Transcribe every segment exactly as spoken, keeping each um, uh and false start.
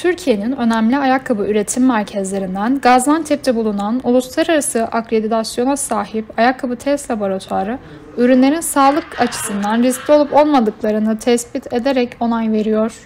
Türkiye'nin önemli ayakkabı üretim merkezlerinden Gaziantep'te bulunan uluslararası akreditasyona sahip Ayakkabı Test Laboratuvarı, ürünlerin sağlık açısından riskli olup olmadıklarını tespit ederek onay veriyor.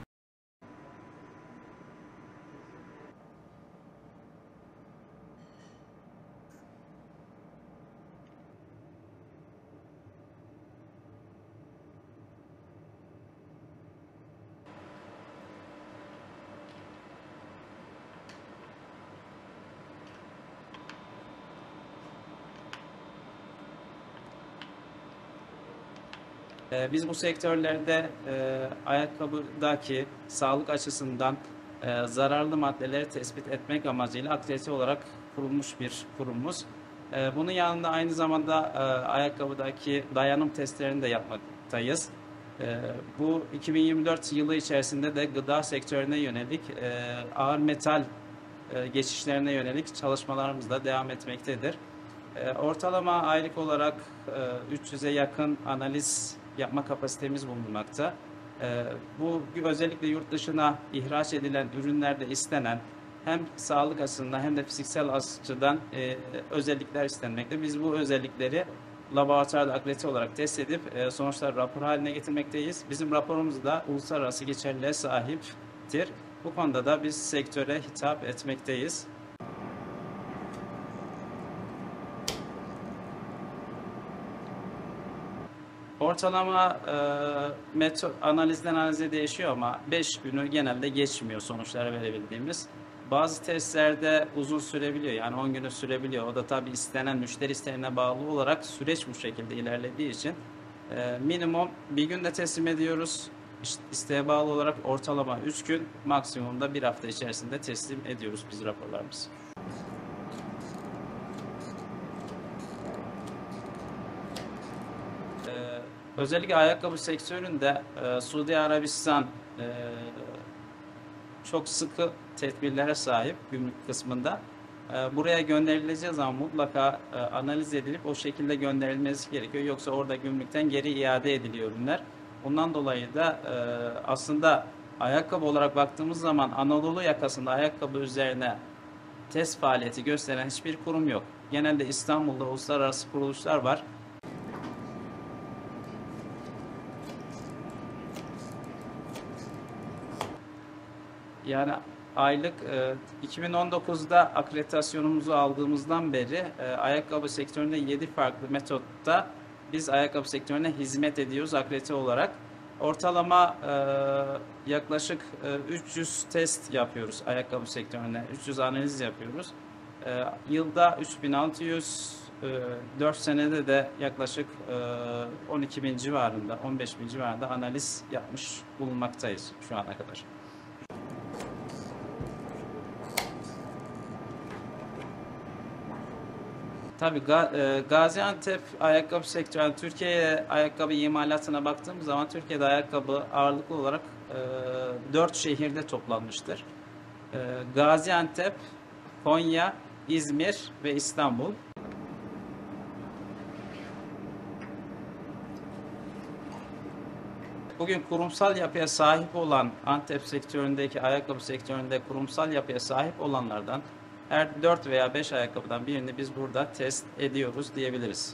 Biz bu sektörlerde e, ayakkabıdaki sağlık açısından e, zararlı maddeleri tespit etmek amacıyla akredite olarak kurulmuş bir kurumumuz. E, bunun yanında aynı zamanda e, ayakkabıdaki dayanım testlerini de yapmaktayız. E, bu iki bin yirmi dört yılı içerisinde de gıda sektörüne yönelik e, ağır metal e, geçişlerine yönelik çalışmalarımız da devam etmektedir. E, ortalama aylık olarak e, üç yüze yakın analiz yapma kapasitemiz bulunmakta. Ee, bu özellikle yurt dışına ihraç edilen ürünlerde istenen hem sağlık açısından hem de fiziksel açıdan e, özellikler istenmekte. Biz bu özellikleri laboratuvarda akredite olarak test edip e, sonuçlar rapor haline getirmekteyiz. Bizim raporumuz da uluslararası geçerliliğe sahiptir. Bu konuda da biz sektöre hitap etmekteyiz. Ortalama e, metot analizden analize değişiyor ama beş günü genelde geçmiyor sonuçları verebildiğimiz. Bazı testlerde uzun sürebiliyor, yani on günü sürebiliyor. O da tabii istenen müşteri isteğine bağlı olarak süreç bu şekilde ilerlediği için e, minimum bir günde teslim ediyoruz. İşte isteğe bağlı olarak ortalama üç gün, maksimumda bir hafta içerisinde teslim ediyoruz biz raporlarımızı. Özellikle ayakkabı sektöründe e, Suudi Arabistan e, çok sıkı tedbirlere sahip gümrük kısmında. E, buraya gönderileceği zaman mutlaka e, analiz edilip o şekilde gönderilmesi gerekiyor. Yoksa orada gümrükten geri iade ediliyor ürünler. Bundan dolayı da e, aslında ayakkabı olarak baktığımız zaman Anadolu yakasında ayakkabı üzerine test faaliyeti gösteren hiçbir kurum yok. Genelde İstanbul'da uluslararası kuruluşlar var. Yani aylık e, iki bin on dokuzda akreditasyonumuzu aldığımızdan beri e, ayakkabı sektöründe yedi farklı metotta biz ayakkabı sektörüne hizmet ediyoruz akredite olarak. Ortalama e, yaklaşık e, üç yüz test yapıyoruz ayakkabı sektörüne, üç yüz analiz yapıyoruz. E, yılda üç bin altı yüz, e, dört senede de yaklaşık e, on iki bin civarında, on beş bin civarında analiz yapmış bulunmaktayız şu ana kadar. Tabii Gaziantep ayakkabı sektörü, yani Türkiye'ye ayakkabı imalatına baktığımız zaman Türkiye'de ayakkabı ağırlıklı olarak dört şehirde toplanmıştır. E, Gaziantep, Konya, İzmir ve İstanbul. Bugün kurumsal yapıya sahip olan Antep sektöründeki ayakkabı sektöründe kurumsal yapıya sahip olanlardan her dört veya beş ayakkabıdan birini biz burada test ediyoruz diyebiliriz.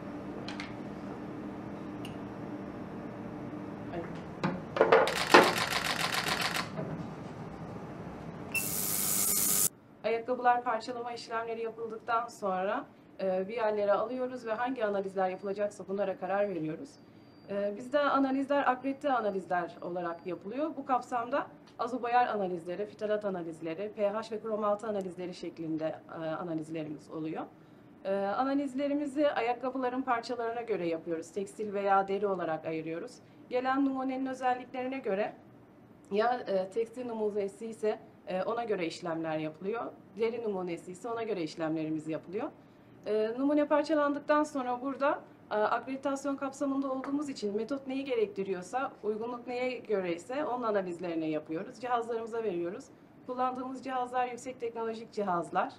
Ayakkabılar parçalama işlemleri yapıldıktan sonra bir yerlere alıyoruz ve hangi analizler yapılacaksa bunlara karar veriyoruz. Bizde analizler akredite analizler olarak yapılıyor. Bu kapsamda azobayar analizleri, fitalat analizleri, pH ve krom altı analizleri şeklinde analizlerimiz oluyor. Analizlerimizi ayakkabıların parçalarına göre yapıyoruz. Tekstil veya deri olarak ayırıyoruz. Gelen numunenin özelliklerine göre ya tekstil numunesi ise ona göre işlemler yapılıyor. Deri numunesi ise ona göre işlemlerimiz yapılıyor. Numune parçalandıktan sonra burada akreditasyon kapsamında olduğumuz için metot neyi gerektiriyorsa, uygunluk neye göre ise onun analizlerini yapıyoruz. Cihazlarımıza veriyoruz. Kullandığımız cihazlar yüksek teknolojik cihazlar.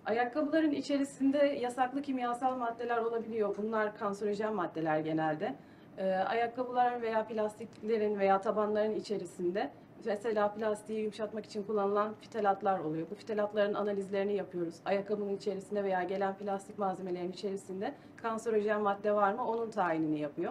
Ayakkabıların içerisinde yasaklı kimyasal maddeler olabiliyor. Bunlar kanserojen maddeler genelde. Ee, ayakkabılar veya plastiklerin veya tabanların içerisinde mesela plastiği yumuşatmak için kullanılan fitalatlar oluyor. Bu fitalatların analizlerini yapıyoruz. Ayakkabının içerisinde veya gelen plastik malzemelerin içerisinde kanserojen madde var mı onun tayinini yapıyor.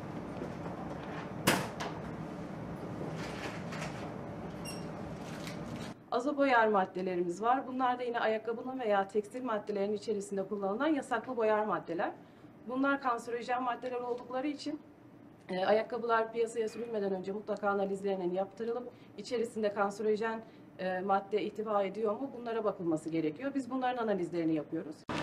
Azoboyar maddelerimiz var. Bunlar da yine ayakkabının veya tekstil maddelerin içerisinde kullanılan yasaklı boyar maddeler. Bunlar kanserojen maddeler oldukları için e, ayakkabılar piyasaya sürülmeden önce mutlaka analizlerinin yaptırılıp içerisinde kanserojen e, madde ihtiva ediyor mu bunlara bakılması gerekiyor. Biz bunların analizlerini yapıyoruz.